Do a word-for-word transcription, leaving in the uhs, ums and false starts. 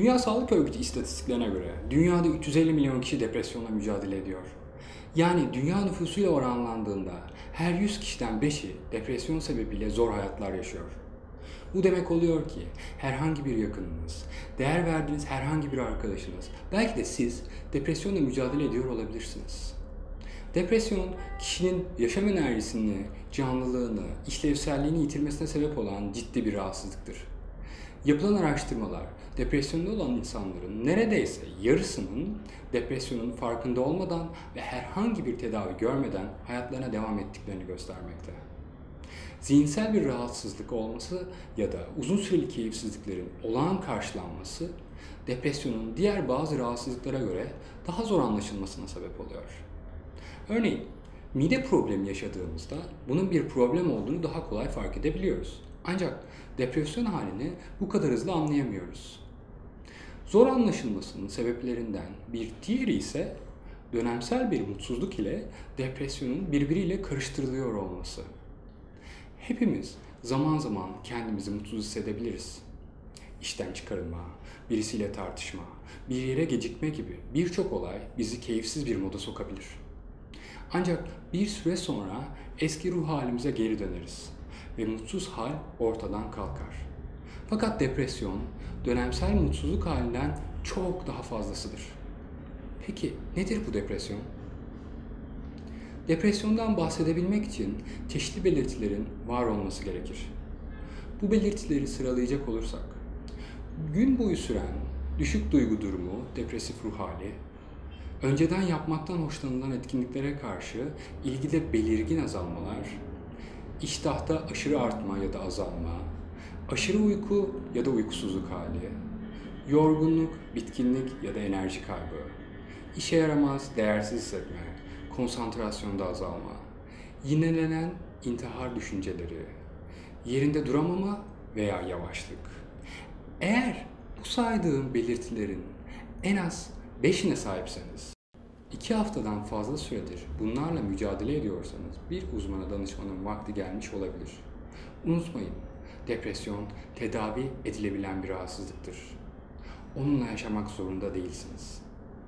Dünya Sağlık Örgütü istatistiklerine göre dünyada üç yüz elli milyon kişi depresyonla mücadele ediyor. Yani dünya nüfusuyla oranlandığında her yüz kişiden beşi depresyon sebebiyle zor hayatlar yaşıyor. Bu demek oluyor ki herhangi bir yakınınız, değer verdiğiniz herhangi bir arkadaşınız, belki de siz depresyonla mücadele ediyor olabilirsiniz. Depresyon, kişinin yaşam enerjisini, canlılığını, işlevselliğini yitirmesine sebep olan ciddi bir rahatsızlıktır. Yapılan araştırmalar, depresyonda olan insanların neredeyse yarısının depresyonun farkında olmadan ve herhangi bir tedavi görmeden hayatlarına devam ettiklerini göstermekte. Zihinsel bir rahatsızlık olması ya da uzun süreli keyifsizliklerin olağan karşılanması, depresyonun diğer bazı rahatsızlıklara göre daha zor anlaşılmasına sebep oluyor. Örneğin, mide problemi yaşadığımızda bunun bir problem olduğunu daha kolay fark edebiliyoruz. Ancak depresyon halini bu kadar hızlı anlayamıyoruz. Zor anlaşılmasının sebeplerinden bir diğeri ise dönemsel bir mutsuzluk ile depresyonun birbiriyle karıştırılıyor olması. Hepimiz zaman zaman kendimizi mutsuz hissedebiliriz. İşten çıkarılma, birisiyle tartışma, bir yere gecikme gibi birçok olay bizi keyifsiz bir moda sokabilir. Ancak bir süre sonra eski ruh halimize geri döneriz ve mutsuz hal ortadan kalkar. Fakat depresyon, dönemsel mutsuzluk halinden çok daha fazlasıdır. Peki nedir bu depresyon? Depresyondan bahsedebilmek için çeşitli belirtilerin var olması gerekir. Bu belirtileri sıralayacak olursak, gün boyu süren düşük duygu durumu, depresif ruh hali, önceden yapmaktan hoşlanılan etkinliklere karşı ilgide belirgin azalmalar, iştahta aşırı artma ya da azalma, aşırı uyku ya da uykusuzluk hali, yorgunluk, bitkinlik ya da enerji kaybı, işe yaramaz, değersiz hissetme, konsantrasyonda azalma, yinelenen intihar düşünceleri, yerinde duramama veya yavaşlık. Eğer bu saydığım belirtilerin en az beşine sahipseniz, iki haftadan fazla süredir bunlarla mücadele ediyorsanız bir uzmana danışmanın vakti gelmiş olabilir. Unutmayın, depresyon tedavi edilebilen bir rahatsızlıktır. Onunla yaşamak zorunda değilsiniz.